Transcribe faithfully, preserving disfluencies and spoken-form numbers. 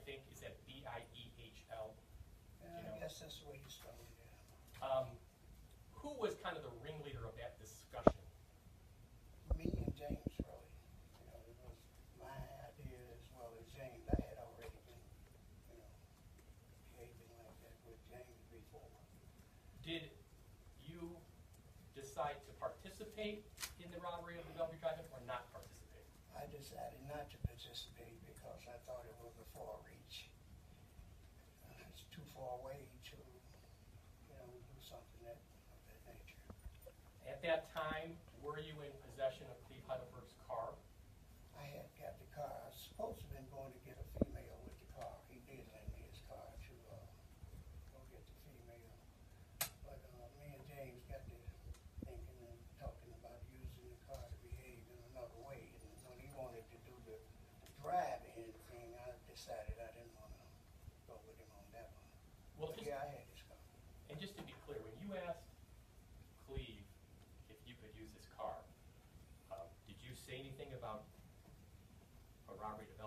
think. Is that B I E H L? Yeah, You know? I guess that's the way you spell it, yeah. Um, who was kind of the ringleader of that discussion? Me and James, really. You know, it was my idea as well as James. I had already been, you know, behaving like that with James before. Did you decide to participate in the robbery of the Bellevue Drive-In or not participate? I decided not to participate because I thought it was a far reach. Uh, it's too far away to, you know, do something that, of that nature. At that time, were you in possession of Cleve Heidelberg's car? I had got the car. I was supposed to have been going to get a female with the car. He did lend me his car to uh, go get the female. But uh, me and James got to thinking and talking about using the car to behave in another way. And when he wanted to do the, the driving thing, I decided I didn't want to go with him on that one. Well, But just, yeah, I had his car. and just to be clear, when you asked Cleve if you could use his car, um, did you say anything about a robbery to